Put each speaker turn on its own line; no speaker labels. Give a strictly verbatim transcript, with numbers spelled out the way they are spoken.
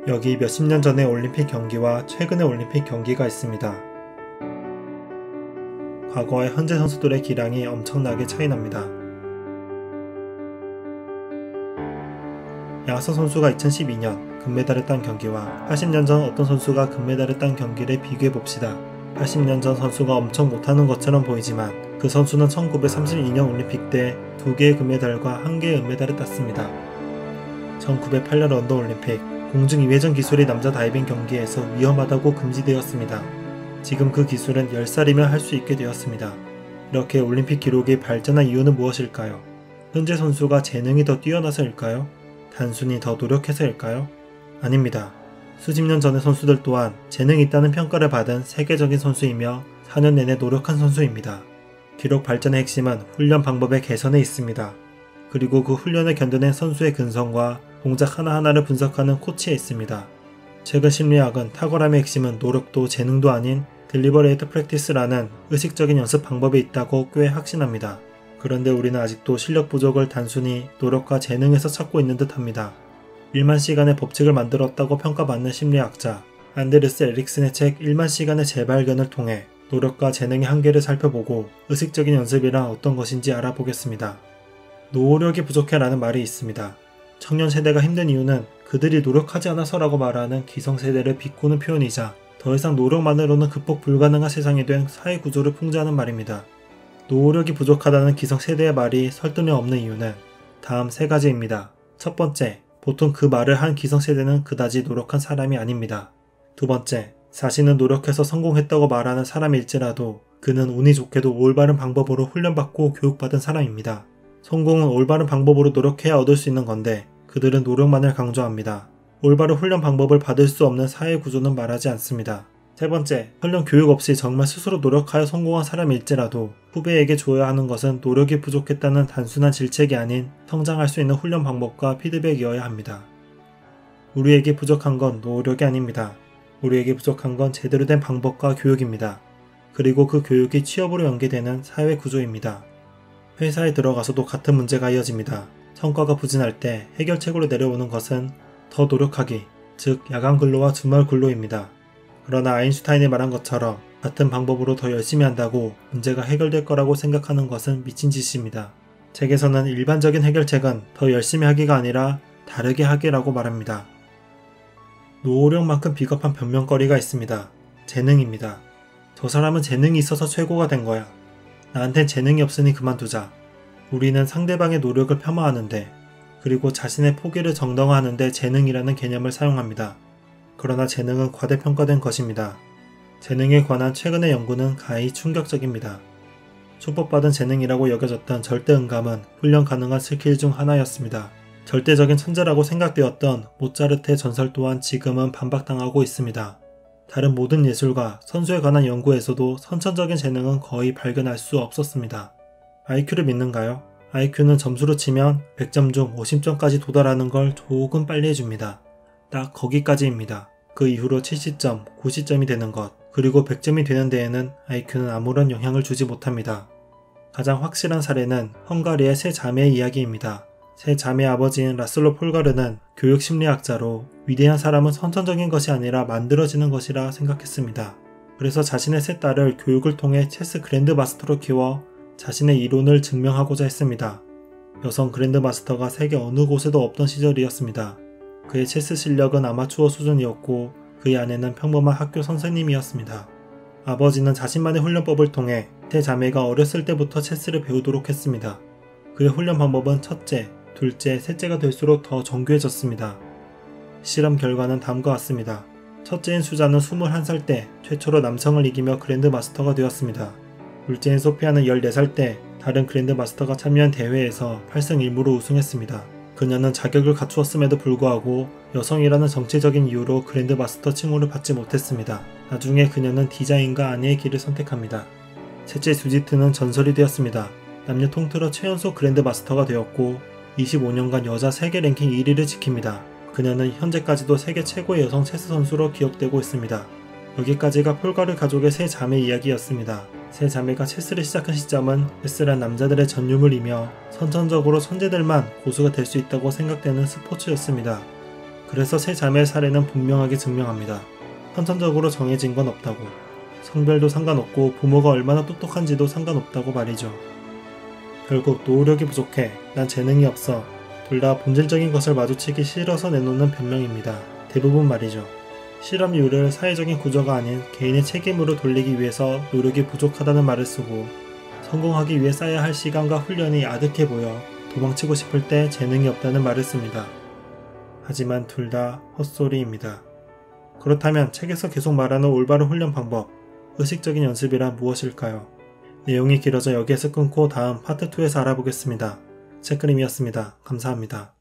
여기 몇십 년 전의 올림픽 경기와 최근의 올림픽 경기가 있습니다. 과거와 현재 선수들의 기량이 엄청나게 차이납니다. 양하성 선수가 이천십이 년 금메달을 딴 경기와 팔십 년 전 어떤 선수가 금메달을 딴 경기를 비교해봅시다. 팔십 년 전 선수가 엄청 못하는 것처럼 보이지만 그 선수는 천구백삼십이 년 올림픽 때 두 개의 금메달과 한 개의 은메달을 땄습니다. 천구백팔 년 런던 올림픽 공중 이회전 기술이 남자 다이빙 경기에서 위험하다고 금지되었습니다. 지금 그 기술은 열 살이면 할 수 있게 되었습니다. 이렇게 올림픽 기록이 발전한 이유는 무엇일까요? 현재 선수가 재능이 더 뛰어나서일까요? 단순히 더 노력해서일까요? 아닙니다. 수십 년 전의 선수들 또한 재능이 있다는 평가를 받은 세계적인 선수이며 사 년 내내 노력한 선수입니다. 기록 발전의 핵심은 훈련 방법의 개선에 있습니다. 그리고 그 훈련을 견뎌낸 선수의 근성과 동작 하나하나를 분석하는 코치에 있습니다. 최근 심리학은 탁월함의 핵심은 노력도 재능도 아닌 딜리버레이트 프랙티스라는 의식적인 연습 방법에 있다고 꽤 확신합니다. 그런데 우리는 아직도 실력 부족을 단순히 노력과 재능에서 찾고 있는 듯 합니다. 일만 시간의 법칙을 만들었다고 평가받는 심리학자 안데르스 에릭슨의 책 일만 시간의 재발견을 통해 노력과 재능의 한계를 살펴보고 의식적인 연습이란 어떤 것인지 알아보겠습니다. 노력이 부족해 라는 말이 있습니다. 청년 세대가 힘든 이유는 그들이 노력하지 않아서라고 말하는 기성세대를 비꼬는 표현이자 더 이상 노력만으로는 극복 불가능한 세상이 된 사회 구조를 풍자하는 말입니다. 노력이 부족하다는 기성세대의 말이 설득력 없는 이유는 다음 세 가지입니다. 첫 번째, 보통 그 말을 한 기성세대는 그다지 노력한 사람이 아닙니다. 두 번째, 자신은 노력해서 성공했다고 말하는 사람일지라도 그는 운이 좋게도 올바른 방법으로 훈련받고 교육받은 사람입니다. 성공은 올바른 방법으로 노력해야 얻을 수 있는 건데 그들은 노력만을 강조합니다. 올바른 훈련 방법을 받을 수 없는 사회 구조는 말하지 않습니다. 세 번째, 설령 교육 없이 정말 스스로 노력하여 성공한 사람일지라도 후배에게 줘야 하는 것은 노력이 부족했다는 단순한 질책이 아닌 성장할 수 있는 훈련 방법과 피드백이어야 합니다. 우리에게 부족한 건 노력이 아닙니다. 우리에게 부족한 건 제대로 된 방법과 교육입니다. 그리고 그 교육이 취업으로 연계되는 사회 구조입니다. 회사에 들어가서도 같은 문제가 이어집니다. 성과가 부진할 때 해결책으로 내려오는 것은 더 노력하기, 즉 야간 근로와 주말 근로입니다. 그러나 아인슈타인이 말한 것처럼 같은 방법으로 더 열심히 한다고 문제가 해결될 거라고 생각하는 것은 미친 짓입니다. 책에서는 일반적인 해결책은 더 열심히 하기가 아니라 다르게 하기라고 말합니다. 노력만큼 비겁한 변명거리가 있습니다. 재능입니다. 저 사람은 재능이 있어서 최고가 된 거야. 나한텐 재능이 없으니 그만두자. 우리는 상대방의 노력을 폄하하는데 그리고 자신의 포기를 정당화하는데 재능이라는 개념을 사용합니다. 그러나 재능은 과대평가된 것입니다. 재능에 관한 최근의 연구는 가히 충격적입니다. 축복받은 재능이라고 여겨졌던 절대음감은 훈련 가능한 스킬 중 하나였습니다. 절대적인 천재라고 생각되었던 모차르트의 전설 또한 지금은 반박당하고 있습니다. 다른 모든 예술가, 선수에 관한 연구에서도 선천적인 재능은 거의 발견할 수 없었습니다. 아이큐를 믿는가요? 아이큐는 점수로 치면 백 점 중 오십 점까지 도달하는 걸 조금 빨리 해줍니다. 딱 거기까지입니다. 그 이후로 칠십 점, 구십 점이 되는 것, 그리고 백 점이 되는 데에는 아이큐는 아무런 영향을 주지 못합니다. 가장 확실한 사례는 헝가리의 세 자매의 이야기입니다. 세 자매의 아버지인 라슬로 폴가르는 교육심리학자로 위대한 사람은 선천적인 것이 아니라 만들어지는 것이라 생각했습니다. 그래서 자신의 세 딸을 교육을 통해 체스 그랜드마스터로 키워 자신의 이론을 증명하고자 했습니다. 여성 그랜드마스터가 세계 어느 곳에도 없던 시절이었습니다. 그의 체스 실력은 아마추어 수준이었고 그의 아내는 평범한 학교 선생님이었습니다. 아버지는 자신만의 훈련법을 통해 세 자매가 어렸을 때부터 체스를 배우도록 했습니다. 그의 훈련 방법은 첫째, 둘째, 셋째가 될수록 더 정교해졌습니다. 실험 결과는 다음과 같습니다. 첫째인 수자는 스물한 살 때 최초로 남성을 이기며 그랜드마스터가 되었습니다. 둘째인 소피아는 열네 살 때 다른 그랜드마스터가 참여한 대회에서 팔 승 일 무로 우승했습니다. 그녀는 자격을 갖추었음에도 불구하고 여성이라는 정치적인 이유로 그랜드마스터 칭호를 받지 못했습니다. 나중에 그녀는 디자인과 아내의 길을 선택합니다. 셋째 주지트는 전설이 되었습니다. 남녀 통틀어 최연소 그랜드마스터가 되었고 이십오 년간 여자 세계 랭킹 일 위를 지킵니다. 그녀는 현재까지도 세계 최고의 여성 체스 선수로 기억되고 있습니다. 여기까지가 폴가르 가족의 세 자매 이야기였습니다. 세 자매가 체스를 시작한 시점은 체스란 남자들의 전유물이며 선천적으로 천재들만 고수가 될 수 있다고 생각되는 스포츠였습니다. 그래서 세 자매의 사례는 분명하게 증명합니다. 선천적으로 정해진 건 없다고, 성별도 상관없고 부모가 얼마나 똑똑한지도 상관없다고 말이죠. 결국 노력이 부족해, 난 재능이 없어, 둘 다 본질적인 것을 마주치기 싫어서 내놓는 변명입니다. 대부분 말이죠. 실험 이유를 사회적인 구조가 아닌 개인의 책임으로 돌리기 위해서 노력이 부족하다는 말을 쓰고, 성공하기 위해 쌓아야 할 시간과 훈련이 아득해 보여 도망치고 싶을 때 재능이 없다는 말을 씁니다. 하지만 둘 다 헛소리입니다. 그렇다면 책에서 계속 말하는 올바른 훈련 방법, 의식적인 연습이란 무엇일까요? 내용이 길어져 여기에서 끊고 다음 파트 이에서 알아보겠습니다. 책그림이었습니다. 감사합니다.